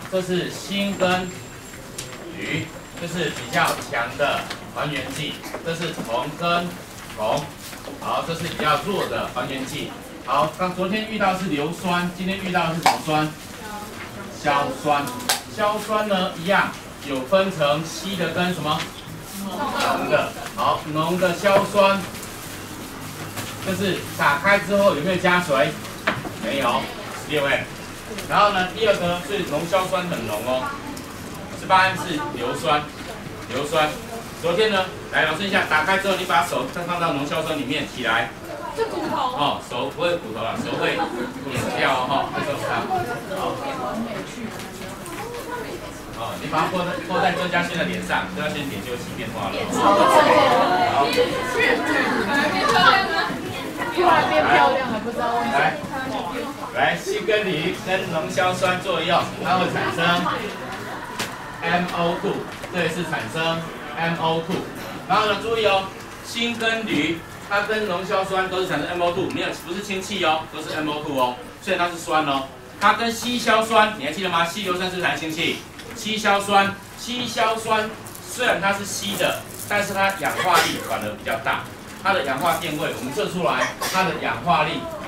这是锌跟铝，这是比较强的还原剂，这是铜跟铜，好，这是比较弱的还原剂。好，昨天遇到是硫酸，今天遇到的是什么酸？硝酸。硝酸呢，一样有分成稀的跟什么？浓的。好，浓的硝酸，就是打开之后有没有加水？没有，16位。然后呢，第二个是浓硝酸很浓哦，18案是硫酸，硫酸。昨天呢，来老师一下，打开之后你把手再放到浓硝酸里面起来。 是骨头哦，手不会骨头了，手会扁掉哦，哈，这种它。好。哦，你把它泼在郑嘉轩的脸上，郑嘉轩脸就起变化了。好。 越来越漂亮，还不知道为什么。 来，锌跟铝跟浓硝酸作用，它会产生 MO2， 这里是产生 MO2。然后呢，注意哦，锌跟铝它跟浓硝酸都是产生 MO2， 没有不是氢气哦，都是 MO2 哦，所以它是酸哦。它跟稀硝酸，你还记得吗？稀硫酸是产生氢气，稀硝酸虽然它是稀的，但是它氧化力反而比较大。它的氧化电位，我们测出来，它的氧化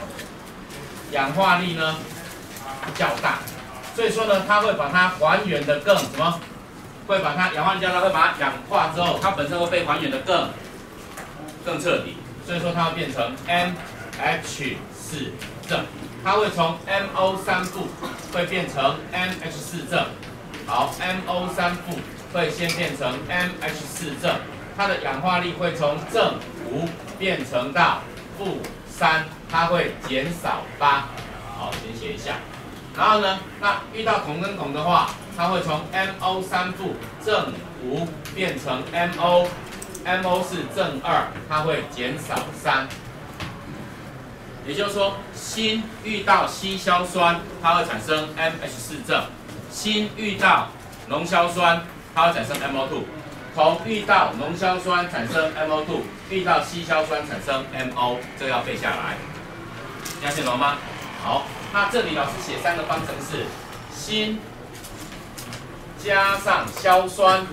力呢较大，所以说呢，它会把它还原的更什么？会把它氧化力较大，会把它氧化之后，它本身会被还原的更彻底，所以说它会变成 NH4 正，它会从 MO3 负会变成 NH4 正，好 ，MO3 负会先变成 MH4 正。它的氧化力会从正5变成到-3，它会减少8。好，先写一下。然后呢，那遇到铜跟铜的话，它会从 MO3 负正5变成 MO 是正2，它会减少3。也就是说，锌遇到稀硝酸，它会产生 MH4 正；锌遇到浓硝酸，它会产生 MO2。铜遇到浓硝酸产生 MO2， 遇到稀硝酸产生 MO， 这个要背下来。这样写懂吗？好，那这里老师写3个方程式：锌加上硝酸，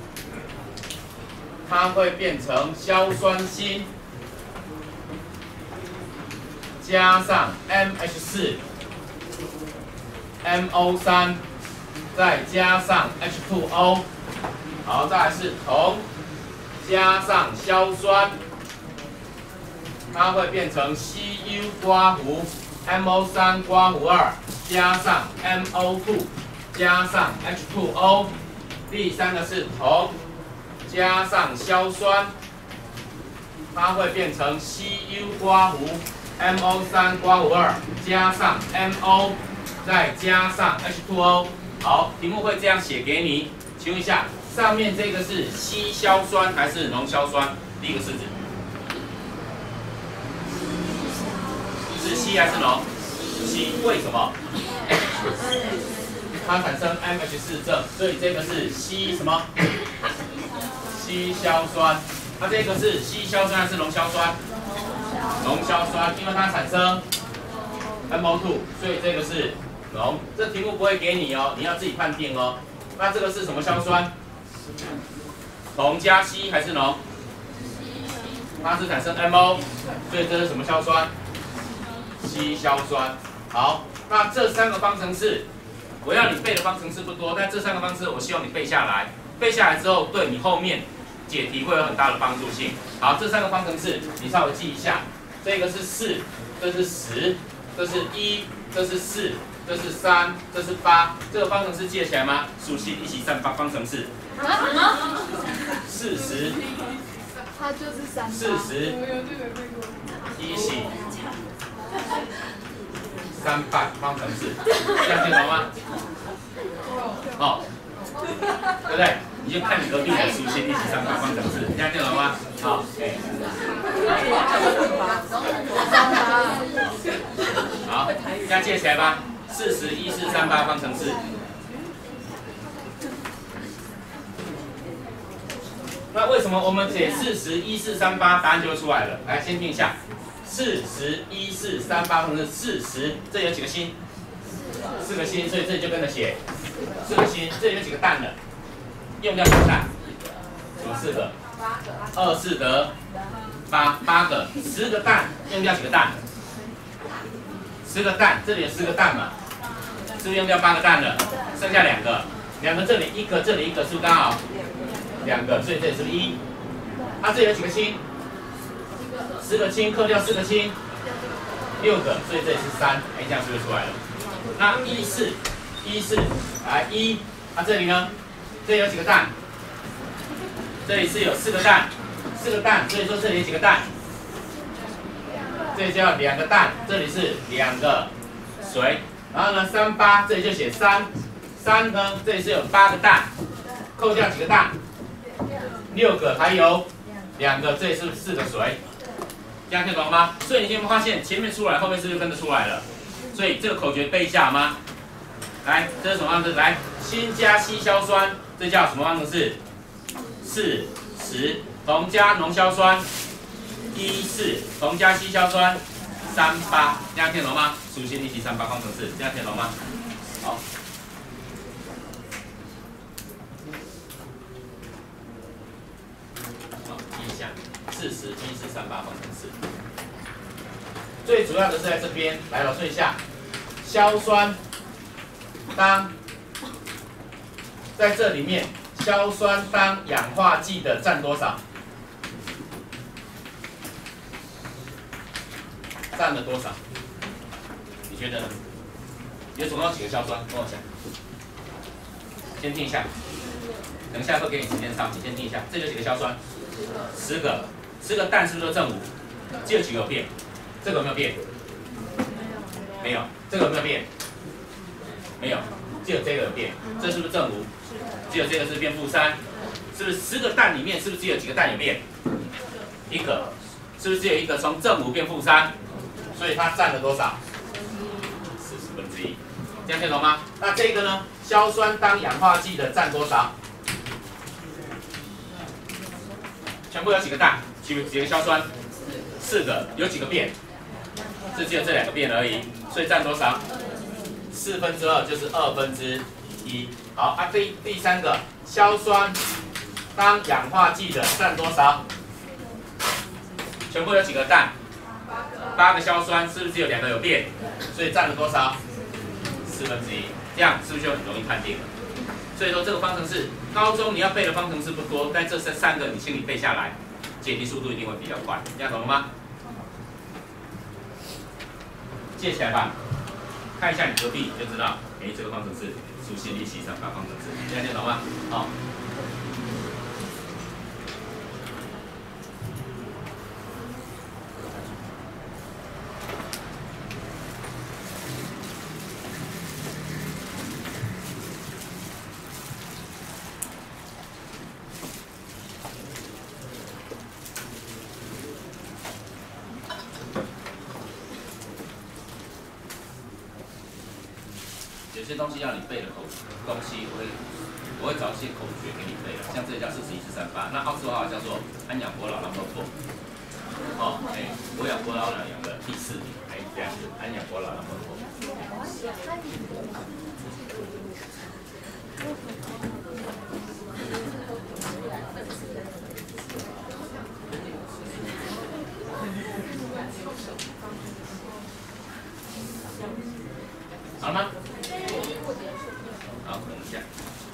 它会变成硝酸锌加上 MH4、MO3， 再加上 H2O。好，再来是铜加上硝酸，它会变成 Cu 刮弧 MO3 刮弧2加上 MO2 加上 H2O。第3个是铜加上硝酸，它会变成 Cu 刮弧 MO3 刮弧2加上 MO 再加上 H2O。好，题目会这样写给你，请问一下。上面这个是稀硝酸还是浓硝酸？第一个式子是稀还是浓？稀，为什么？它产生 MH4 正，所以这个是稀什么？稀硝酸。那这个是稀硝酸还是浓硝酸？浓硝酸，因为它产生 MO2， 所以这个是浓。这题目不会给你哦，你要自己判定哦。那这个是什么硝酸？铜加稀还是浓？它是产生 MO， 所以这是什么硝酸？稀硝酸。好，那这3个方程式，我要你背的方程式不多，但这3个方程式我希望你背下来。背下来之后，对你后面解题会有很大的帮助性。好，这3个方程式你稍微记一下。这个是4，这是10，这是1，这是4，这是3，这是8。这个方程式记得起来吗？数系一起算方程式。40， 它就是38。 40，一起300方程式，这样听懂吗？哦，对不对？你就看你隔壁的数系一起300方程式，这样听懂吗？好，好，这样记起来吧。40、1438方程式。那为什么我们解40、1438答案就会出来了？来，先听一下，40、1438方程式40，这有几个星？4个星，所以这里就跟着写 4个氢，这里有几个氮的？用掉几个氮？什么4个？2、4得8个，10个氮，用掉几个氮？10个氮，这里有10个氮嘛？是不是用掉8个氮了？剩下2个，2个这里1个，这里1个，是不是刚好2个？所以这里是不是1？它这里有几个氢？10个氢，克掉4个氢，6个，所以这里是3，哎，这样是不是出来了？那1、4，来1，那这里呢？这里有几个氮？这里是有4个氮，4个氮，所以说这里有几个氮？这里就要2个氮，这里是2个水，然后呢3、8，这里就写3呢，这里是有8个氮，扣掉几个氮？6个，还有2个，这里是4个水，这样听懂了吗？所以你有没有发现前面出来，后面是不是跟着出来了？所以这个口诀背一下吗？来，这是什么方程式？来，氢加稀硝酸，这叫什么方程式？4、10，铜加浓硝酸，1、4，铜加稀硝酸，3、8，这样听懂吗？属性力题3、8方程式，这样听懂吗？好。记一下，40、1、4、3、8方程式。最主要的是在这边，来老顺一下，硝酸当在这里面，硝酸当氧化剂的占多少？占了多少？你觉得呢？有总共几个硝酸？跟我讲。先听一下，等一下会给你时间上，你先听一下。这有几个硝酸？10个，10个氮是不是正5？只有几个有变？这个有没有变？没有。这个有没有变？没有。只有这个有变。这是不是正5？只有这个是变负3。是不是10个氮里面是不是只有几个氮有变？1个。是不是只有1个从正5变负3？所以它占了多少？1/40。这样听懂吗？那这个呢？硝酸当氧化剂的占多少？全部有几个氮？几个硝酸？4个，有几个变？只有这2个变而已，所以占多少？2/4就是1/2。好，啊，第3个，硝酸当氧化剂的占多少？全部有几个氮？8个硝酸，是不是只有2个有变？所以占了多少？1/4。这样是不是就很容易判定了？所以说这个方程式，高中你要背的方程式不多，但这3个你心里背下来，解题速度一定会比较快。这样懂了吗？记起来吧，看一下你隔壁你就知道，这个方程式属性力系3、8方程式，这样听懂吗？好。有些东西要你背的东西，我会找一些口诀给你背的，像这个叫40、1、4、3、8，那奥数号叫做氨氧伯劳朗诺唑。我氧伯劳朗氧的第4名，这样子，氨氧伯劳朗诺唑。好了吗？好，等一下。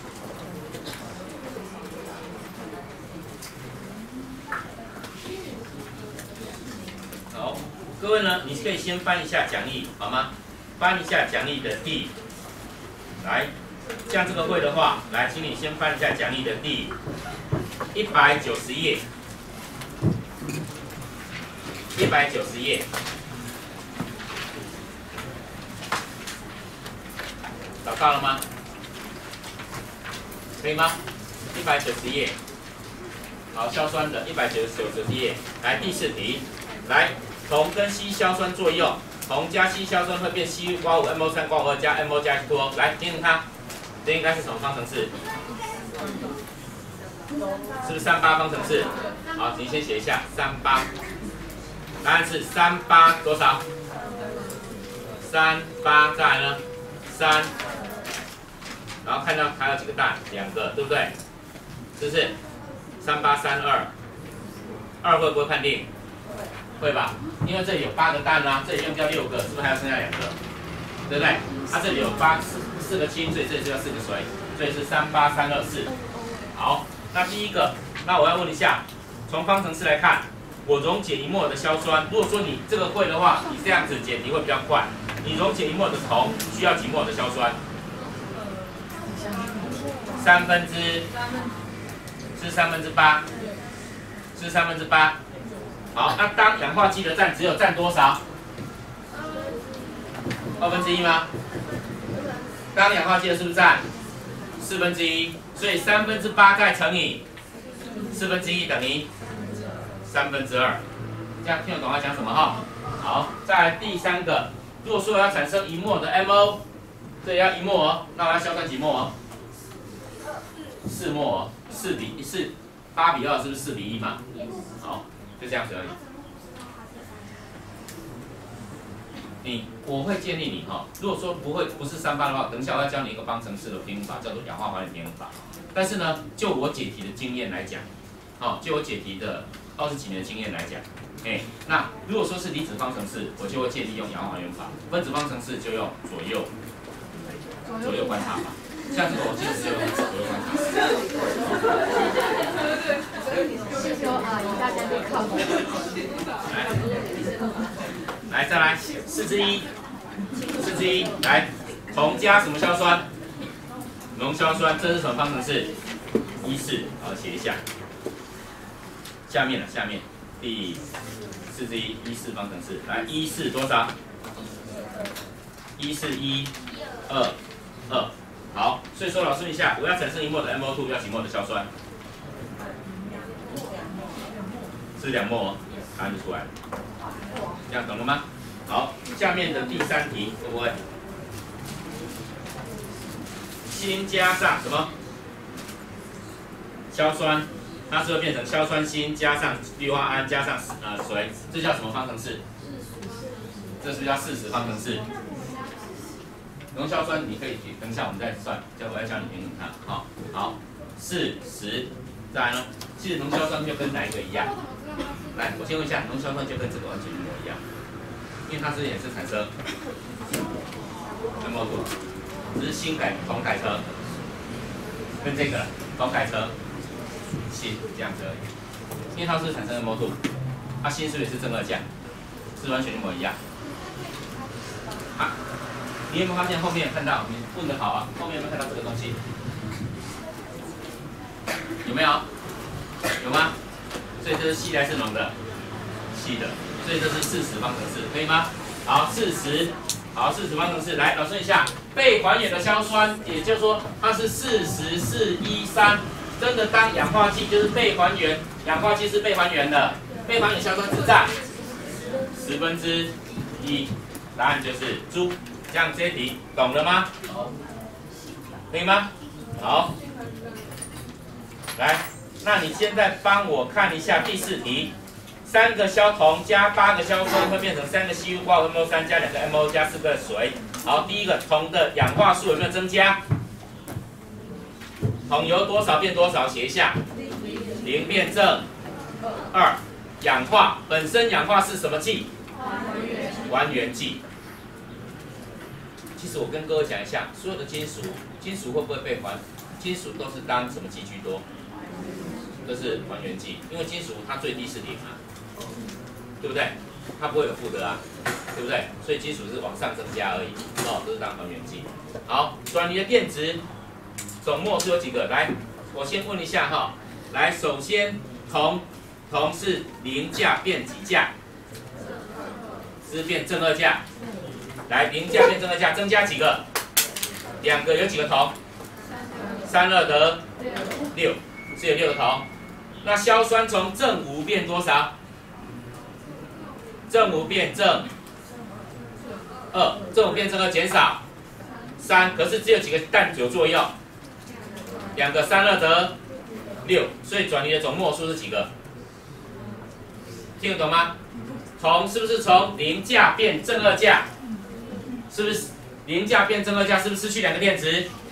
好，各位呢，你可以先翻一下讲义，好吗？翻一下讲义的第，来，像这个会的话，来，请你先翻一下讲义的第190页，190页。找到了吗？可以吗？190页。好，硝酸的190页。来，第4题，来，铜跟稀硝酸作用，铜加稀硝酸会变稀刮5 MO3 刮5加 MO 加 H2O。来，听听看，这应该是什么方程式？是不是3、8方程式？好，你先写一下3、8。答案是3、8多少？3、8，再来呢？3、 然后看到还有几个氮，2个，对不对？是不是？3832，2会不会判定？会吧？因为这里有8个氮啦，这里用掉6个，是不是还要剩下2个？对不对？它这里有4个氢，所以这里就要4个水，所以是38324。好，那第一个，那我要问一下，从方程式来看，我溶解1摩尔的硝酸，如果说你这个会的话，你这样子解题会比较快。你溶解1摩尔的铜需要几摩尔的硝酸？8是8%，是8%。好，那当氧化剂的占只有占多少？1/2吗？当氧化剂的是不是占1/4？所以8%再乘以1/4等于2/3。这样听得懂他讲什么哈？好，再来第3个，如果说我要产生1摩尔的 MO， 这也要1摩尔，那我要硝酸几摩尔？4摩尔，8:2是不是4:1嘛？好，就这样子而已。我会建议你哈，如果说不是3%的话，等一下我要教你一个方程式的平衡法，叫做氧化还原平衡法。但是呢，就我解题的经验来讲，就我解题的20几年的经验来讲，那如果说是离子方程式，我就会建议用氧化还原法；分子方程式就用左右观察法。像这个我记得是用左右观察法。 谢谢阿姨，大家都靠谱。 来，再来4:1，来，铜加什么硝酸？浓硝酸，这是什么方程式？14，好，写一下。下面第4:1，14方程式，来14多少？14122。好，所以说老师问一下，我要产生1摩尔的 MO2， 要几摩尔的硝酸？是2摩尔，答案就出来了。这样懂了吗？好，下面的第3题，会不会？锌加上什么？硝酸，它是会变成硝酸锌加上氯化铵加上水，这叫什么方程式？这是不是叫40方程式？浓硝酸你可以等一下我们再算，我要教你平衡它。好，40，再来呢？其实浓硝酸就跟哪一个一样？来，我先问一下，浓硝酸就跟这个完全一模一样，因为它也是产生MO2，只是锌铜改成跟这个铜改成锌这样子而已，因为它是产生 MO2， 它锌是不是也是正二价？是完全一模一样。你有没有发现后面看到？你问得好啊！后面有没有看到这个东西？有没有？有吗？所以这是稀还是浓的？稀的。所以这是40方程式，可以吗？好，40方程式。来，老师问一下，被还原的硝酸，也就是说它是40413，真的当氧化剂就是被还原，氧化剂是被还原的，被还原硝酸只占1/10，答案就是猪。这样这一题懂了吗？可以吗？好，来，那你现在帮我看一下第4题，3个硝铜加8个硝酸会变成3个硒化合物 MO3 加2个 MO 加4个水。好，第一个铜的氧化数有没有增加？铜由多少变多少？写一下，0变正2。氧化本身氧化是什么剂？还原剂。其实我跟各位讲一下，所有的金属会不会被还？金属都是当什么剂居多？都是还原剂，因为金属它最低是0啊，对不对？它不会有负的啊，对不对？所以金属是往上增加而已，都是当还原剂。好，转离的电值总末是有几个？来，我先问一下哈。来，首先铜是0价变几价？是变正2价。来，0价变正2价，增加几个？2个，有几个铜？3×2得6，是有6个铜。那硝酸从正5变多少？正5变正2，正5变正2减少3，可是只有几个氮有作用？2个，3×2得6，所以转离的总末数是几个？听得懂吗？铜是不是从0价变正2价？是不是0价变正2价？是不是失去2个电子？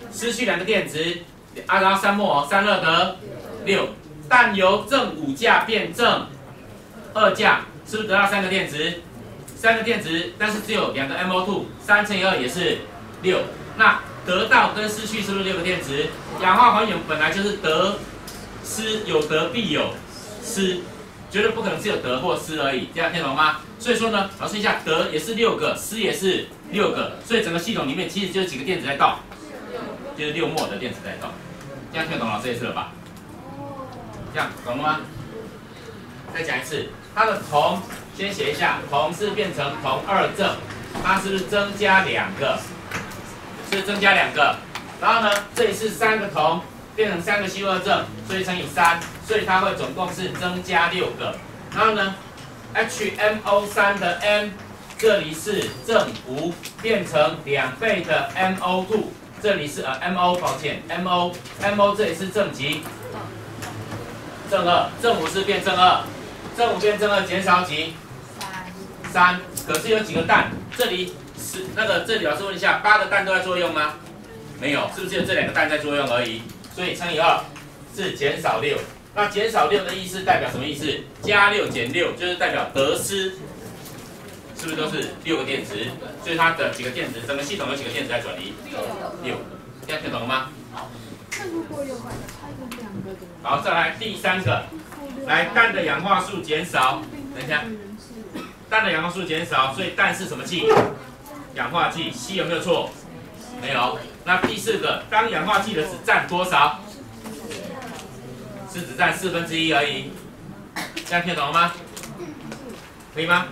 失去2个电子，然后3墨哦，32得6。但由正5价变正2价，是不是得到3个电子？3个电子，但是只有2个 MO2，3乘以2也是6。那得到跟失去是不是6个电子？氧化还原本来就是得失，有得必有失，绝对不可能只有得或失而已，这样听懂吗？所以说呢，老师一下，得也是6个，失也是6个，所以整个系统里面其实就是几个电子在动，就是6墨的电子在动，这样听懂老师意思了吧？这样懂了吗？再讲一次，它的铜先写一下，铜是变成铜2正，它是不是增加2个？是增加2个，然后呢，这里是3个铜变成3个氦2正，所以乘以3，所以它会总共是增加6个。然后呢 ，HMO3 的 M 这里是正5，变成2倍的 MO2， 这里是MO， 抱歉 MO 这里是正极，正2，正5是变正2，正5变正2减少几？3，可是有几个氮？这里。这里老师问一下，8个氮都在作用吗？没有，是不是只有这2个氮在作用而已？所以乘以2是减少6。那减少6的意思代表什么意思？加6减6就是代表得失，是不是都是6个电子？所以它的几个电子，整个系统有几个电子在转移？6个。这样听懂了吗？好。 那如果有把它拆成2个怎么办？ 好，再来第3个，来氮的氧化数减少。等一下，氮的氧化数减少，所以氮是什么气？氧化剂，硒有没有错？没有。那第4个，当氧化剂的只占多少？是只占1/4而已。这样听懂了吗？可以吗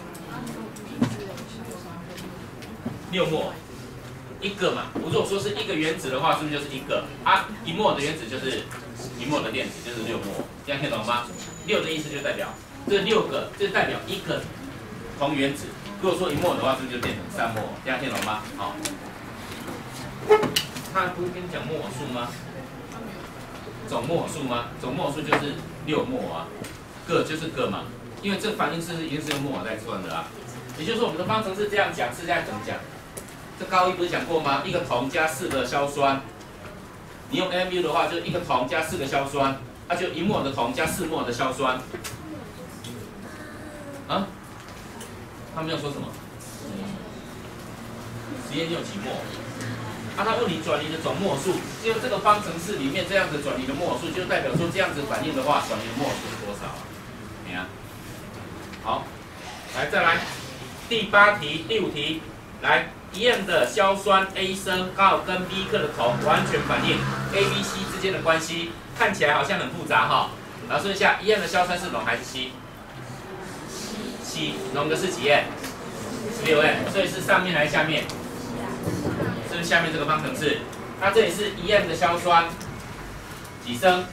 ？6墨，1个嘛。如果说是1个原子的话，是不是就是1个啊？1墨的原子就是1墨的电子，就是6墨。这样听懂了吗？6的意思就代表这6个，这代表1个铜原子。如果说1墨的话，是不是就变成3墨？这样听懂吗？好。他不是跟你讲墨数吗？总墨数吗？总墨数就是6墨啊，个就是个嘛，因为这反应式一定是用墨在算的啊。也就是说，我们的方程式这样讲是这样怎么讲？这高一不是讲过吗？一个铜加4个硝酸，你用 Mu 的话，就是一个铜加4个硝酸，那就1墨的铜加4墨的硝酸。啊？他没有说什么？实验用几墨？啊，他问你转移的总墨数，就这个方程式里面这样子转移的墨数，就代表说这样子反应的话，转移的墨数是多少啊？你看，好，来再来第8题、第5题，来一样的硝酸 A 砷刚好跟 B 克的铜完全反应 A、B、C 之间的关系，看起来好像很复杂哈。老师问一下，一样的硝酸是浓还是稀？稀，浓的是几 M？16M， 所以是上面还是下面？是不是下面这个方程式？那这里是一样的硝酸，几砷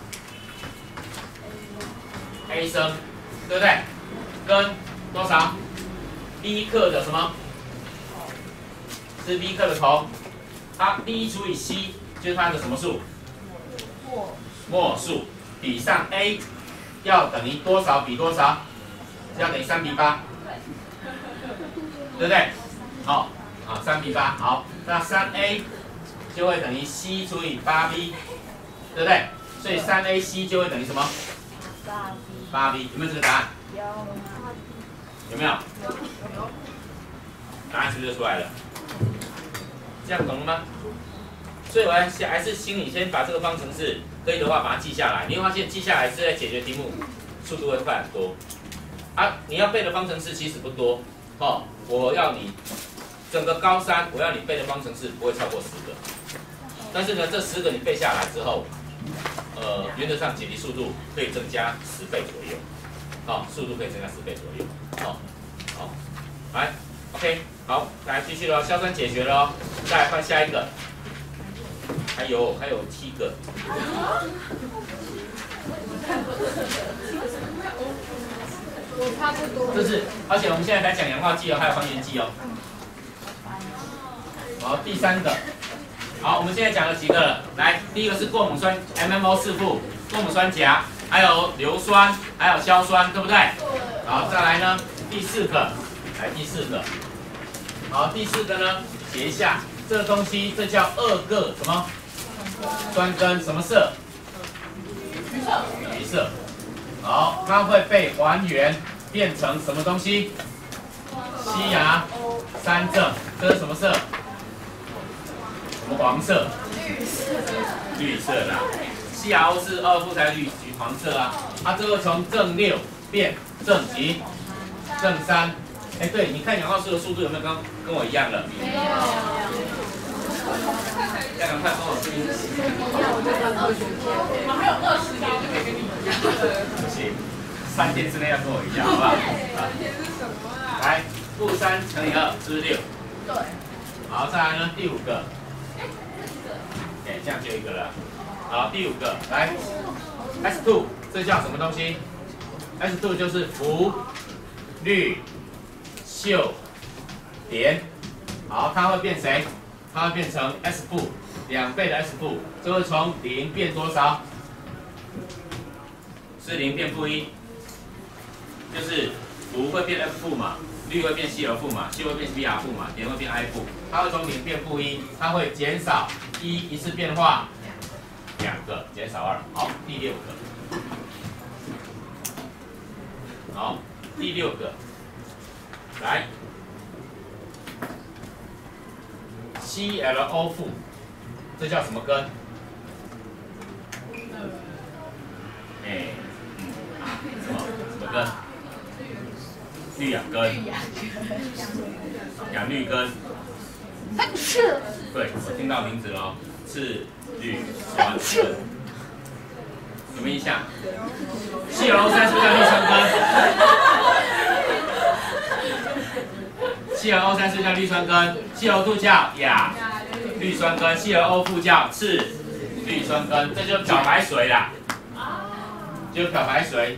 ？A 砷，对不对？跟多少 ？B 克的什么？是 B 克的铜，它 B 除以 C 就是它的什么数？墨数比上 A 要等于多少比多少？要等于3比8，对不对？好，啊3比8，好，那3A 就会等于 C 除以8B， 对不对？所以3AC 就会等于什么？8B， 有没有这个答案？有没有？答案是不是就出来了？这样懂了吗？所以我还是请你先把这个方程式可以的话把它记下来，你会发现记下来是在解决题目速度会快很多。啊，你要背的方程式其实不多，哦，我要你整个高3，我要你背的方程式不会超过10个，但是呢，这10个你背下来之后，原则上解题速度可以增加10倍左右，哦，速度可以增加10倍左右，哦，好，来 ，OK， 好，来继续喽，硝酸解决喽，再来换下一个，还有7个。 我差不多。 这是，而且我们现在来讲氧化剂哦，还有还原剂哦。好，第3个，好，我们现在讲了几个了？来，第一个是过锰酸 MMO4 负，过锰酸钾，还有硫酸，还有硝酸，对不对？好，再来呢，第4个，来第4个，好，第4个呢，写一下这个东西这叫2个什么酸根什么色？橘色。好，它会被还原变成什么东西？西亚三正，这是什么色？什么黄色？绿色啦。西亚 O 是2负才橘黄色啊。它这个从正6变正几？正3。哎，对，你看氧化素的速度有没有跟我一样了？没有。要赶快跟我注意。 我们还有20天就可以跟你一样。 不行，3天之内要跟我一样，好不好？ 3天是什么啊？ 来，-3乘以2是不是6？ 对。 好，再来呢，第5个。哎，这样就一个了。好，第5个，来 ，S2 这叫什么东西 ？S2 就是氟氯溴碘。好，它会变谁？它会变成 S 负，2倍的 S 负，这会从0变多少？是0变-1，就是氟会变 F 负嘛，氯会变 Cl 负嘛，溴会变 Br 负嘛，碘会变 I 负，它会从0变-1，它会减少一次变化2个，减少2。好，第6个。好，第6个，来。ClO 负，这叫什么根？哎，什么根？绿氧根。氧绿根。对，我听到名字了，次氯酸根。有没有印象？ClO3是不是叫氯酸根？ClO3是不是叫氯酸根 ？ClO2叫亚氯酸根 ，ClO 负叫次氯酸根，这就是漂白水啦，就是漂白水。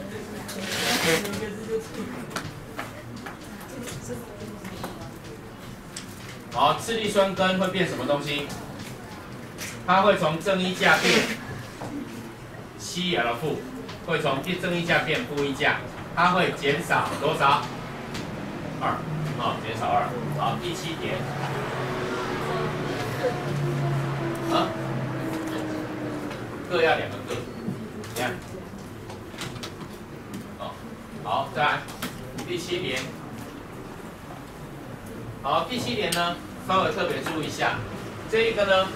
好，次氯酸根会变什么东西？它会从正1价变Cl 负，会从正1价变-1价，它会减少多少？2。好，减少2。好，第7点。啊？各要2个个，这样。哦，好，再来第7点。好，第7点呢，稍微特别注意一下，这一个呢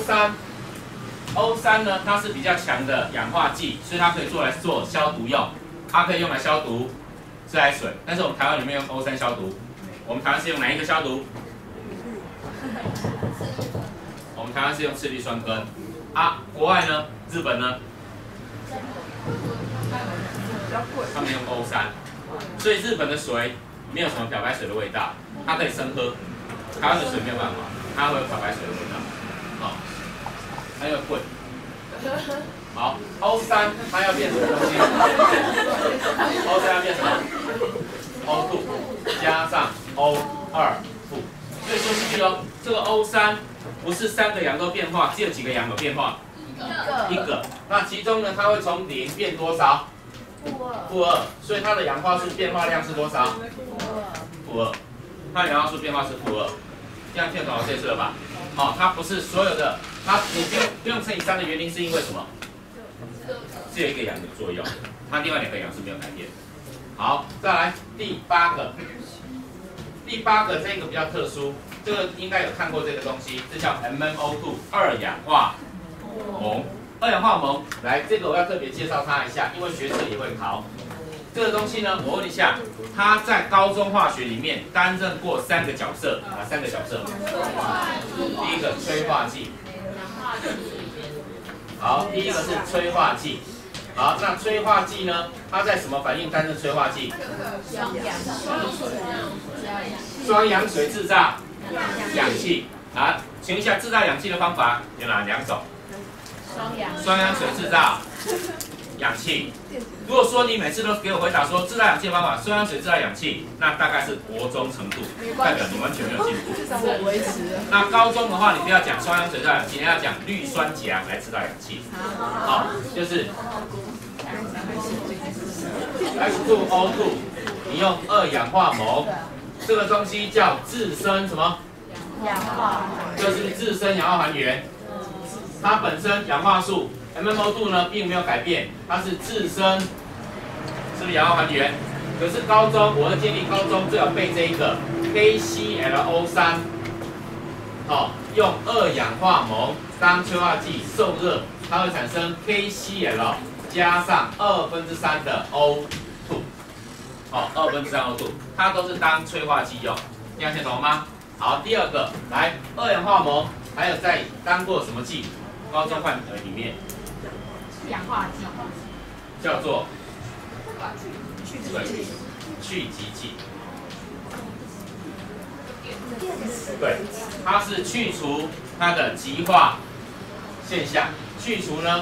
，O3 呢，它是比较强的氧化剂，所以它可以做消毒用，它可以用来消毒自来水，但是我们台湾里面用 O3 消毒。我们台湾是用哪一个消毒？我们台湾是用次氯酸根啊。国外呢？日本呢？他们用 O3，所以日本的水没有什么漂白水的味道，它可以生喝。台湾的水没有办法，它会有漂白水的味道。好，它又贵。好 ，O3 它要变什么东西 ？O3 要变什么 ？O2 加上 O2 负，所以说记住哦，这个 O3不是3个氧都变化，只有几个氧有变化？一个。那其中呢，它会从0变多少？负2，所以它的氧化素变化量是多少？负2，它的氧化素变化是负2，这样听懂我这次了吧？哦，它不是所有的，你不用乘以3的原因是因为什么？只有一个氧有作用，它另外2个氧是没有改变。好，再来第8个。第8个这个比较特殊，这个应该有看过这个东西，这叫 MnO2 2氧化锰。2氧化锰，来这个我要特别介绍它一下，因为学测也会考。这个东西呢，我问一下，它在高中化学里面担任过3个角色，哪3个角色？第一个催化剂。好，第一个是催化剂。好，那催化剂呢？它在什么反应担任催化剂？双氧水制造氧气。啊，请问一下，制造氧气的方法有哪2种？双氧水制造氧气。如果说你每次都给我回答说制造氧气的方法，双氧水制造氧气，那大概是国中程度，代表你完全没有进步。那高中的话，你不要讲双氧水制造氧气，你要讲氯酸钾来制造氧气。好，就是 H2O2， 你用2氧化锰，这个东西叫自身什么？ 氧化， 就是自身氧化还原。它本身氧化数 MMO2 呢并没有改变，它是自身是不是氧化还原？可是高中我会建议高中最好背这一个 KClO3， 哦，用2氧化锰当催化剂受热，它会产生 KCl 加上3/2的 O2， 哦，3/2 O2， 它都是当催化剂用，这样听懂吗？好，第二个来2氧化锰还有在当过什么剂？高中范围里面氧化剂， 叫做去极剂。对，它是去除它的极化现象，去除呢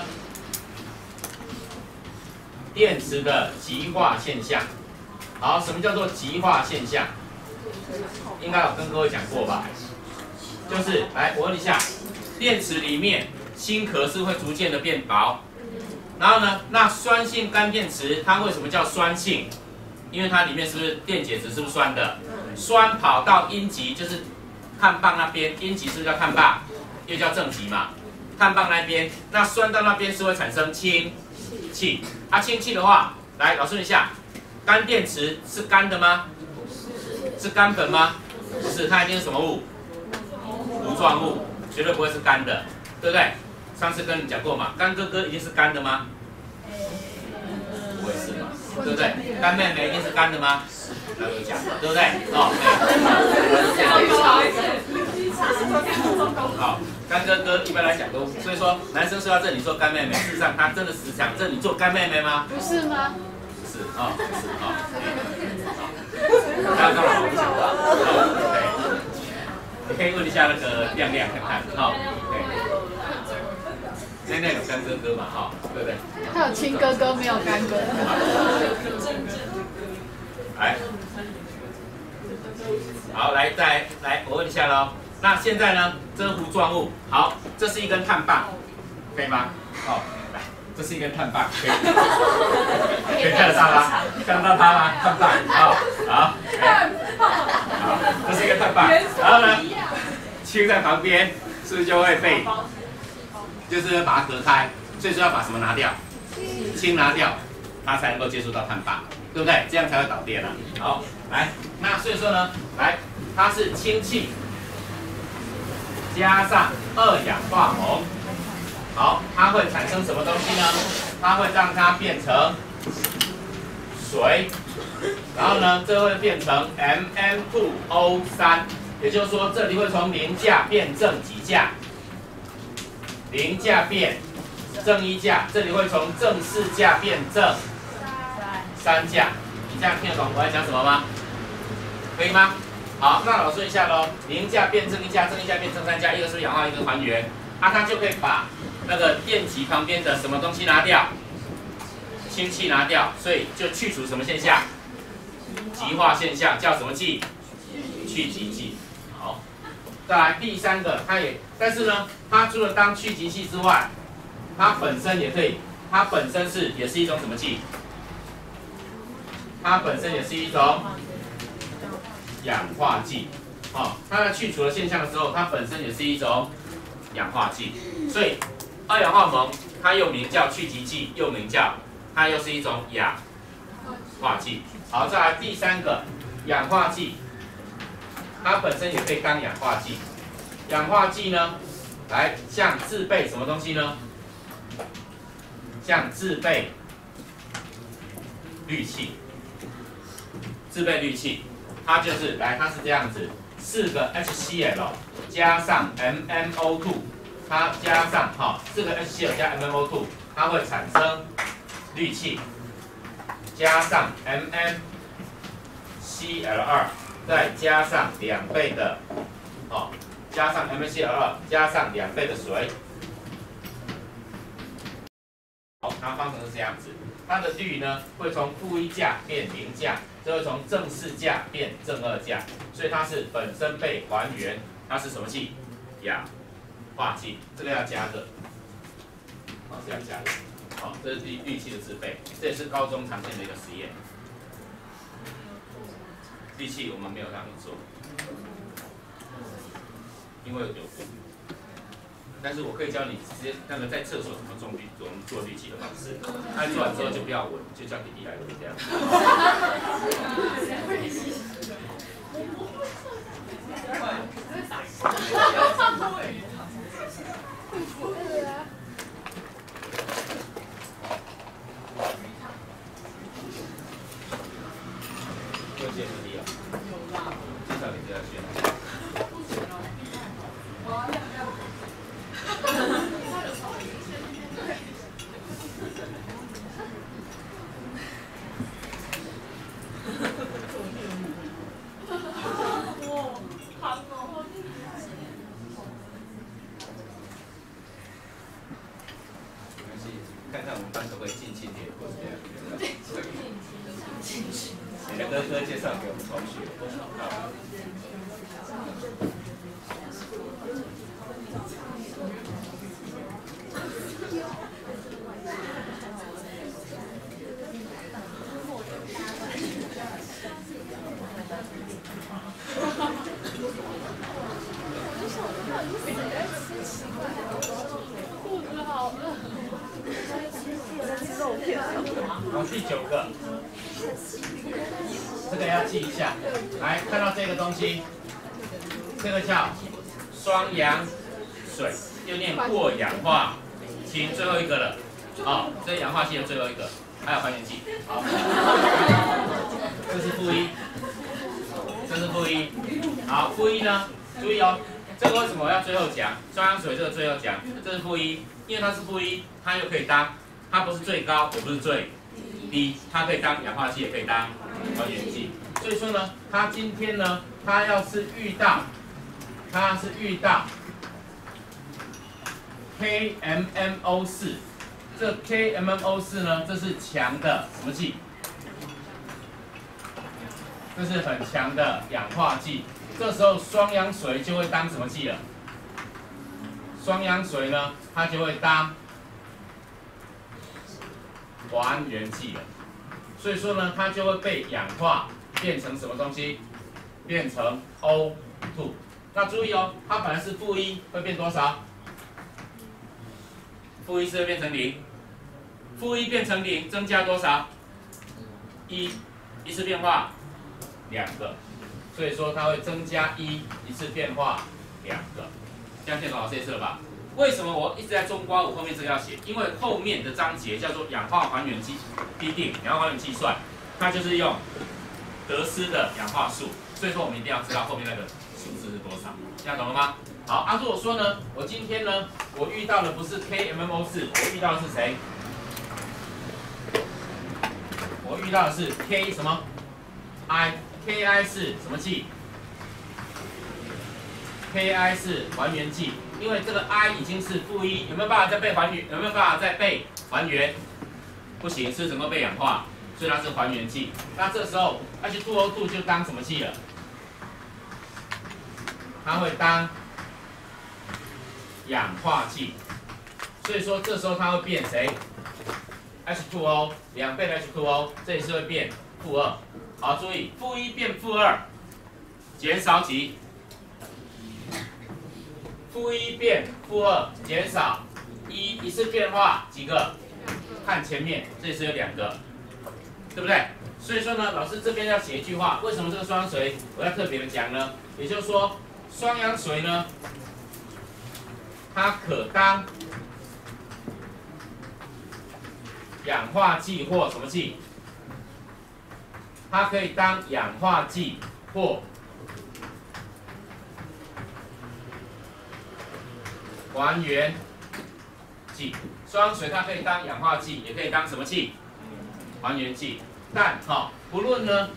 电池的极化现象。好，什么叫做极化现象？应该有跟各位讲过吧？就是来，我问一下，电池里面芯壳是会逐渐的变薄，然后呢，那酸性干电池它为什么叫酸性？因为它里面是不是电解质是不是酸的？酸跑到阴极，就是碳棒那边，阴极是不是叫碳棒？又叫正极嘛。碳棒那边，那酸到那边是会产生氢气。啊，氢气的话，来，老师问一下，干电池是干的吗？是干粉吗？不是，它一定是什么物？糊状物，绝对不会是干的，对不对？上次跟你讲过嘛，干哥哥一定是干的吗？不会是嘛，对不对？干妹妹一定是干的吗？那有讲，对不对？哦，好，干哥哥一般来讲都，所以说男生说到这里说干妹妹，事实上他真的是想这你做干妹妹吗？ 不是吗？ 不是啊，不是啊。刚刚我不讲了，你可以问一下那个亮亮看看，好，亮亮有干哥哥嘛，哈，对不对？ 他有亲哥哥，没有干哥哥。 来，好，来再来，我问一下喽。那现在呢，这糊状物，好，这是一根碳棒，可以吗？好，来，这是一根碳棒，可以，可以看得到吗？看得到它吗？碳棒，好，好，好，这是一个碳棒，然后呢，氢在旁边，是不是就会被，就是把它隔开，所以说要把什么拿掉？氢拿掉，它才能够接触到碳棒。对不对？这样才会导电啊。好，来，那所以说呢，来，它是氢气加上2氧化锰，好，它会产生什么东西呢？它会让它变成水，然后呢，这会变成 Mn2O3，也就是说，这里会从零价变正极价，零价变正1价，这里会从正4价变正3价，你这样听得懂我在讲什么吗？可以吗？好，那老师问一下喽，零价变正1价，正1价变正3价，一个是不是氧化，一个还原？啊，它就可以把那个电极旁边的什么东西拿掉，氢气拿掉，所以就去除什么现象？极化现象，叫什么剂？去极剂。好，再来第三个，它也，但是呢，它除了当去极剂之外，它本身也可以，它本身也是一种什么剂？它本身也是一种氧化剂，哦，它在去除了现象的时候，它本身也是一种氧化剂，所以2氧化锰它又名叫去极剂，又名叫它又是一种氧化剂。好，再来第三个氧化剂，它本身也可以当氧化剂。氧化剂呢，来像制备什么东西呢？像制备氯气。制备氯气，它就是来，它是这样子，4个 HCl 加上 MnO2， 它加上4个 HCl 加 MnO2， 它会产生氯气，加上 MnCl2， 再加上2倍的，加上 MnCl2， 加上2倍的水，好，它方程是这样子，它的氯呢会从-1价变0价。这会从正4价变正2价，所以它是本身被还原，它是什么剂？氧化剂，这个要加热，好，这样加热，好，这是氯气的制备，这也是高中常见的一个实验。氯气我们没有让你做， 因为有毒。但是我可以教你直接那个在厕所怎么做氯气的方式。那做完之后就不要闻，就叫弟弟来闻这样。有借弟弟啊？介绍给大家学。看看我们班可不可以近亲点，或者这样。你的哥哥介绍给我们同学。好。好，第9个，这个要记一下。来看到这个东西，这个叫双氧水，又念过氧化氢，最后一个了。好，这是氧化氢的最后一个，还有还原剂。好，这是负一，这是负一。好，负一呢，注意哦，这个为什么我要最后讲？双氧水这个最后讲，这是负一，因为它是负一，它又可以当，它不是最高，也不是最低，它可以当氧化剂，也可以当还原剂。所以说呢，它今天呢，它要是遇到 KMMO4，这 KMMO4呢，这是强的什么剂？这是很强的氧化剂。这时候双氧水就会当什么剂了？双氧水呢，它就会当还原剂了。所以说呢，它就会被氧化变成什么东西？变成 O2。那注意哦，它本来是负一，会变多少？负一是会变成0，负一变成0，增加多少？1，一次变化2个，所以说它会增加1，一次变化2个。这样听懂老师意思了吧？为什么我一直在中括弧后面这个要写？因为后面的章节叫做氧化还原剂批定，氧化还原计算，它就是用得失的氧化数，所以说我们一定要知道后面那个数字是多少。这样懂了吗？好，如果说呢，我今天呢，我遇到的不是 KMMO4，我遇到的是谁？我遇到的是 K 什么 I，KI 是什么剂 ？KI 是还原剂，因为这个 I 已经是负1，有没有办法再被还原？有没有办法再被还原？不行，是整个被氧化，所以它是还原剂。那这时候 H2O2 就当什么剂了？它会当氧化剂，所以说这时候它会变谁 ？H2O 2倍的 H2O， 这里是会变负2。好，注意负1变负2，减少几？负1变负2，减少1，一次变化几个？看前面，这里是有2个，对不对？所以说呢，老师这边要写一句话，为什么这个双氧水我要特别的讲呢？也就是说，双氧水呢，它可当氧化剂或什么剂？它可以当氧化剂或还原剂。双氧水它可以当氧化剂，也可以当什么剂？还原剂。但不论呢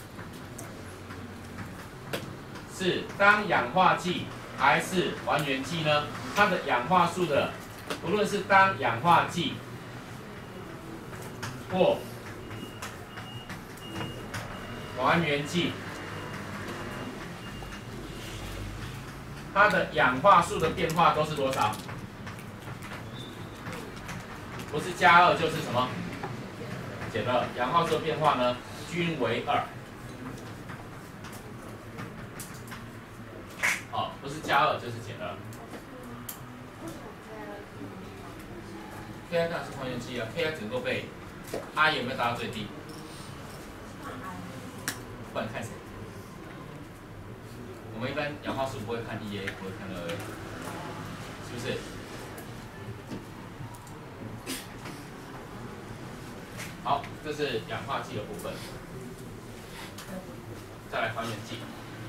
是当氧化剂还是还原剂呢，它的氧化数的，不论是当氧化剂或还原剂，它的氧化数的变化都是多少？不是加2就是什么？减2。氧化数的变化呢，均为2。不是加加2就是减2。Ki 大是还原器啊 ，Ki 只能够被 I 有没有达到最低？不管看谁，我们一般氧化数不会看 EA， 不会看2A， 是不是？好，这是氧化剂的部分。再来还原剂。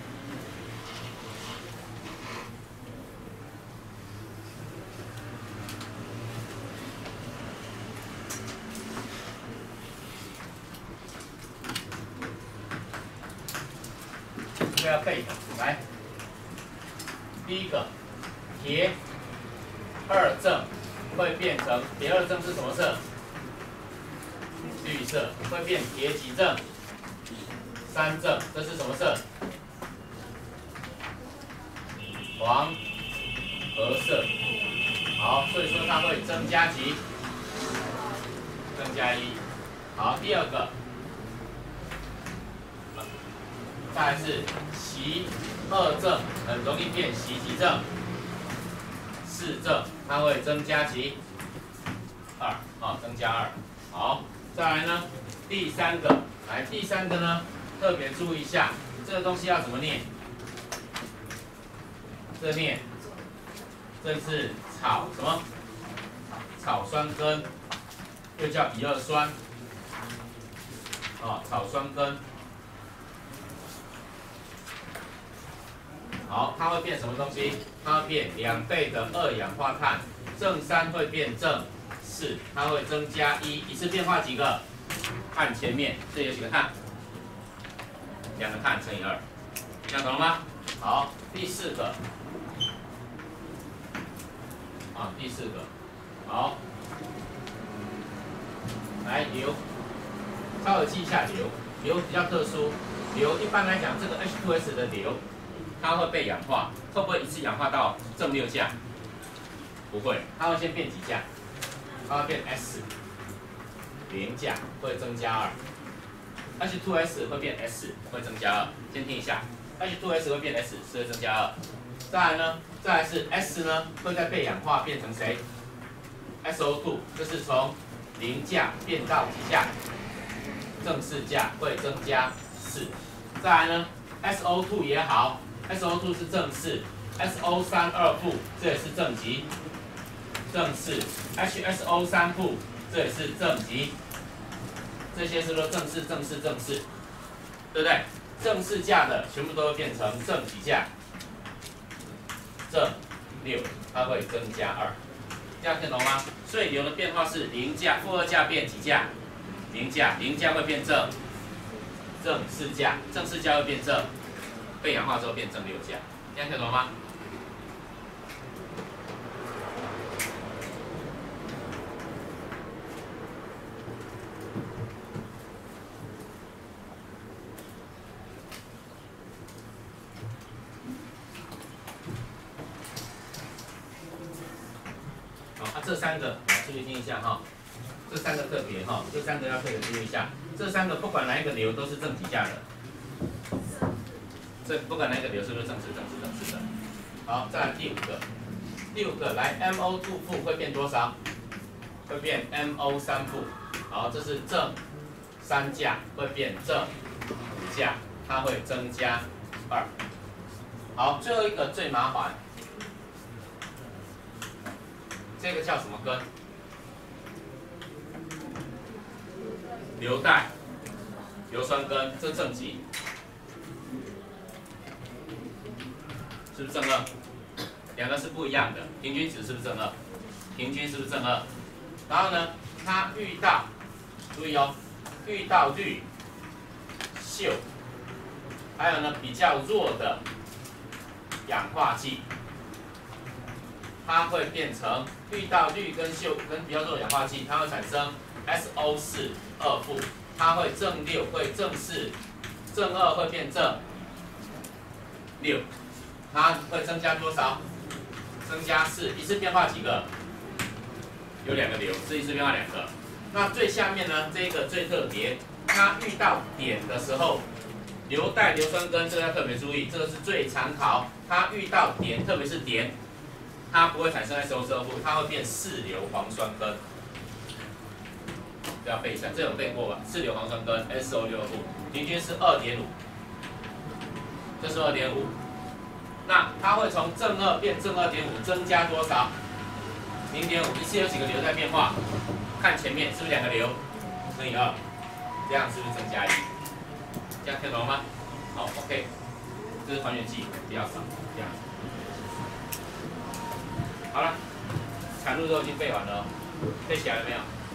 这要背的，来，第一个，铁2正会变成铁2正是什么色？绿色，会变铁几正？3正，这是什么色？黄褐色。好，所以说它会增加几？增加1。好，第二个。再来是习2正，很容易变习几正？4正，它会增加几？2，啊，增加2。好，再来呢，第三个，来第三个呢，特别注意一下，这个东西要怎么念？这念，这是草什么？草酸根，又叫乙二酸，啊，草酸根。好，它会变什么东西？它会变2倍的2氧化碳，正3会变正4，它会增加1，一次变化几个？碳前面，这有几个碳？2个碳乘以2，这样懂了吗？好，第4个，啊，第4个，好，来硫，稍微记一下硫，硫比较特殊，硫一般来讲，这个 H2S 的硫。它会被氧化，会不会一次氧化到正6价？不会，它会先变几价？它会变 S， 0价会增加2 ，H2S 会变 S 会增加2。先听一下 ，H2S 会变 S 是会增加2。再来呢，再来是 S 呢会再被氧化变成谁 ？SO2， 这是从0价变到几价？正4价会增加4。再来呢 ，SO2 也好。SO2 是正4 ，SO3 2负这也是正极，正4 ，HSO3 负这也是正极，这些是不是正4、正4、正4，对不对？正4价的全部都会变成正几价？正6，它会增加2，这样听懂吗？所以硫的变化是0价，负2价变几价？0价，0价会变正4价，正4价会变正。被氧化之后变正6价，这样听懂了吗？好，这3个注意听一下哈，这3个特别哈，这3个要特别注意一下，这3个不管哪一个硫都是正几价的。这不管哪一个硫是不是正4的？好，再来第5个，来 MO2 负会变多少？会变 MO3 负。好，这是正3价会变正5价，它会增加2。好，最后一个最麻烦，这个叫什么根？硫代硫酸根，这正极。是不是正2？两个是不一样的，平均值是不是正2？平均是不是正2？然后呢，它遇到，注意哦，遇到氯、溴，还有呢比较弱的氧化剂，它会变成遇到氯跟溴跟比较弱的氧化剂，它会产生 SO4 2负，它会正6，会正4，正2会变正6。它会增加多少？增加4，一次变化几个？有2个硫，是一次变化2个。那最下面呢，这个最特别，它遇到碘的时候， 硫代硫酸根，这个要特别注意，这个是最常考。它遇到碘，特别是碘，它不会产生 SO2 负，它会变4硫磺酸根。这要背一下，这有背过吧？4硫磺酸根 SO6 负，平均是2.5，这是2.5。那它会从正2变正2.5，增加多少？0.5，一次有几个硫在变化？看前面是不是2个硫乘以2，这样是不是增加1？这样听懂了吗？好 ，OK， 这是还原剂比较少，这样。好了，产路都已经背完了，背起来了没有？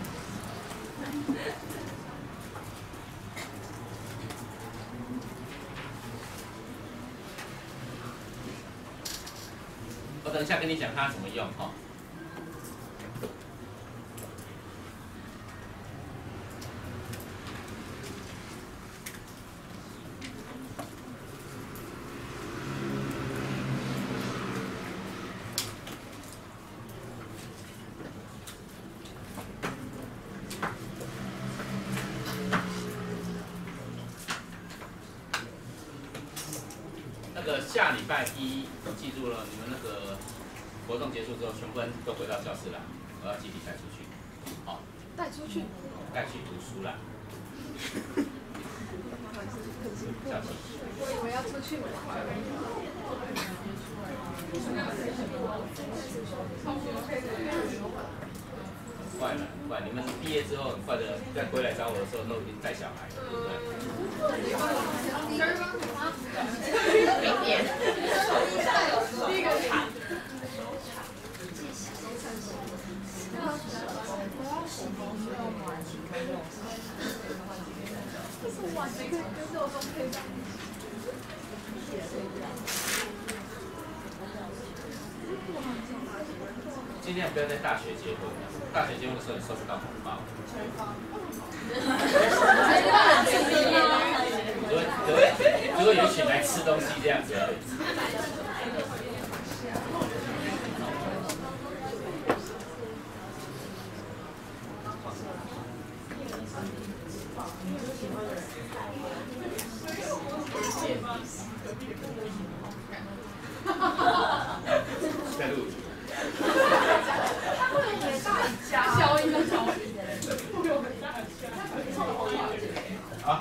我等一下跟你讲它怎么用哈。下礼拜一，记住了，你们那个活动结束之后，全部人都回到教室来，我要集体带出去，好。 带出去。 带去读书啦。小心。 我以为要出去玩。 快了，快！你们毕业之后很快的再回来找我的时候，都已经带小孩了，对不对？ 明年。第一个卡。这是晚那个跟肉松配上。 尽量不要在大学结婚，大学结婚的时候你收不到红包。如果有请来吃东西这样子而已。在录。 消音的消音。 好。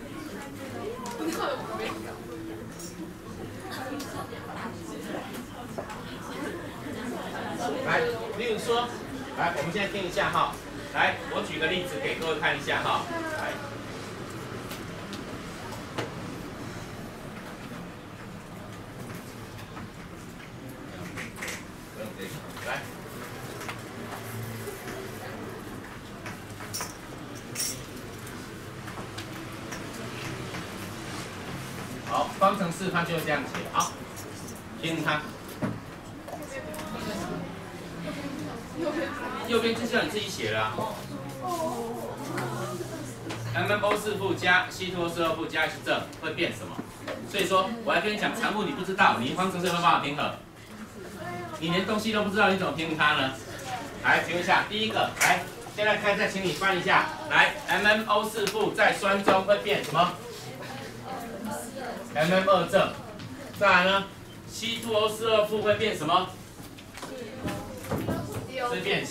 来，例如说，来，我们现在听一下哈。来，我举个例子给各位看一下哈。来。来。好，方程式它就这样写。好，听它。右边就是要你自己写了、啊。MnO4 负加 C2O4 负加 H 正会变什么？所以说，我还跟你讲产物你不知道，你方程式有没有办法平衡？你连东西都不知道，你怎么平衡它呢？来，请问一下，第一个，来，现在再请你翻一下，来 MnO4 负在酸中会变什么 ？MM2 正。再来呢 ，C2O4 负会变什么？是变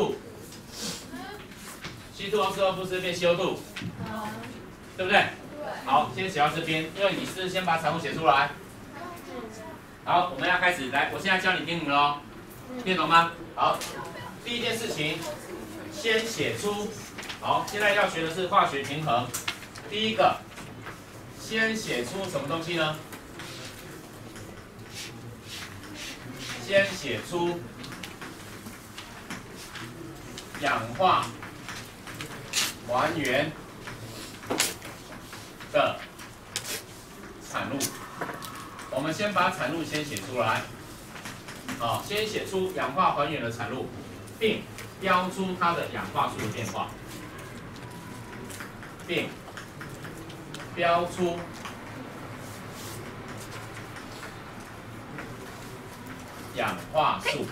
CO2。C2O4 负是变 CO2， 对不对？好，先写到这边，因为你是先把产物写出来。好，我们要开始来，我现在教你平衡喽，听懂吗？好，第一件事情，先写出。好，现在要学的是化学平衡。第一个，先写出什么东西呢？先写出氧化还原的产物。我们先把产物先写出来，好，先写出氧化还原的产物，并标出它的氧化数的变化，并标出氧化数，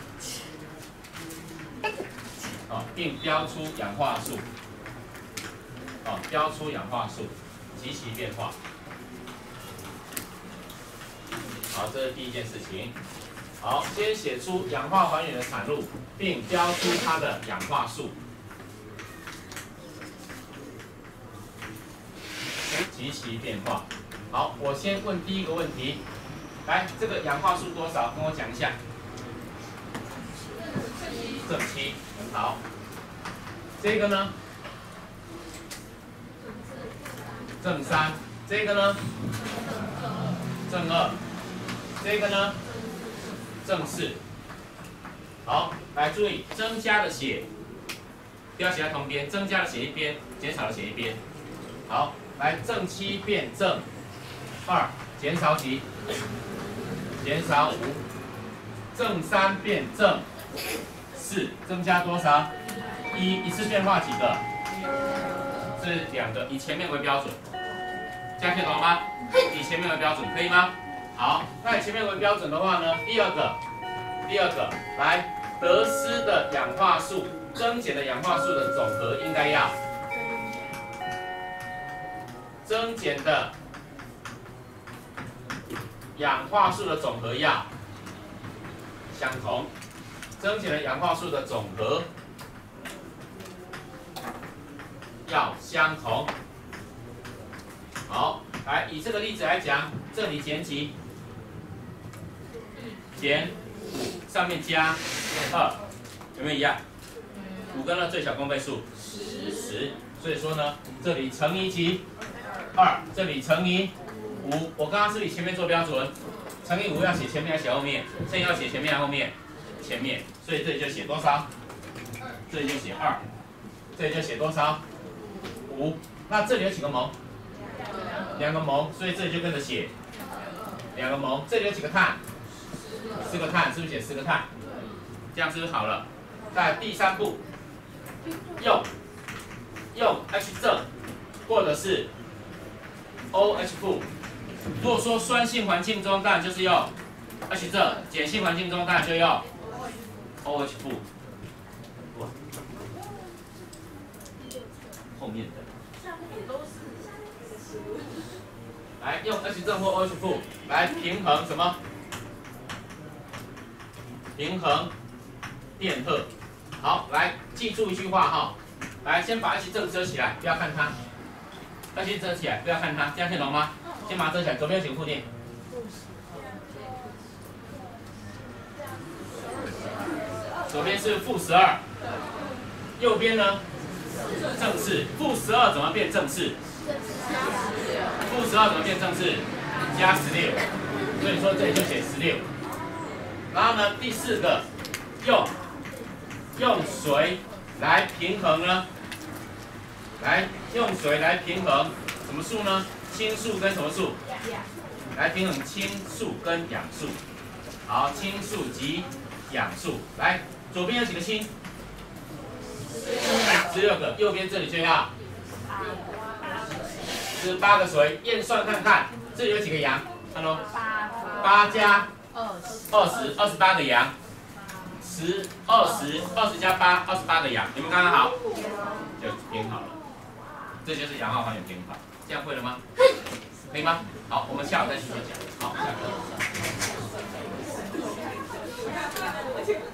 好，并标出氧化数，好，标出氧化数及其变化。 好，这是第一件事情。好，先写出氧化还原的产物，并标出它的氧化数及其变化。好，我先问第一个问题，来，这个氧化数多少？跟我讲一下。正7，很好。这个呢？正3。这个呢？正2。这个呢？正4。好，来注意，增加的写不要写在同边，增加的写一边，减少的写一边。好，来正7变正2，减少几？减少5。正3变正4，增加多少？1，一次变化几个？是2个，以前面为标准。这样可以懂吗？以前面为标准，可以吗？好，那以前面为标准的话呢，第二个，来得失的氧化数，增减的氧化数的总和应该要增减的氧化数的总和要相同，增减的氧化数的总和要相同。好，来以这个例子来讲，这里减几？减5，上面加2，有没有一样？5个呢最小公倍数10，所以说呢，这里乘以几？2，这里乘以5。我刚刚这里前面做标准，乘以5要写前面还是写后面？乘以要写前面还是后面？前面，所以这里就写多少？这里就写2，这里就写多少？5。那这里有几个锰？2个锰，所以这里就跟着写2个锰。这里有几个碳？4个碳，是不是写4个碳？这样是不是好了？在第3步，用 H 正或者是 OH 负。如果说酸性环境中，当然就是用 H 正；碱性环境中，当然就用 OH 负。哇，后面的。来用 H 正或 OH 负来平衡什么？平衡电荷。好，来记住一句话哈，来先把 H 正遮起来，不要看它。H 遮起来，不要看它，这样可以懂吗？先把它遮起来，左边有几个负电？左边是-12，右边呢？正4。-12怎么变正4？-12怎么变正4？加16，所以说这里就写16。然后呢，第4个，用水来平衡呢？来用水来平衡什么数呢？氢素跟什么素？来平衡氢素跟氧素。好，氢素及氧素。来，左边有几个氢？16个，右边这里就要18个水。验算看看，这里有几个阳？看喽，8加20， 28个阳。10、20加8， 28个阳，有没有刚刚好？就平好了。这就是氧化还原平法，这样会了吗？可以吗？好，我们下午再继续讲。好，下课。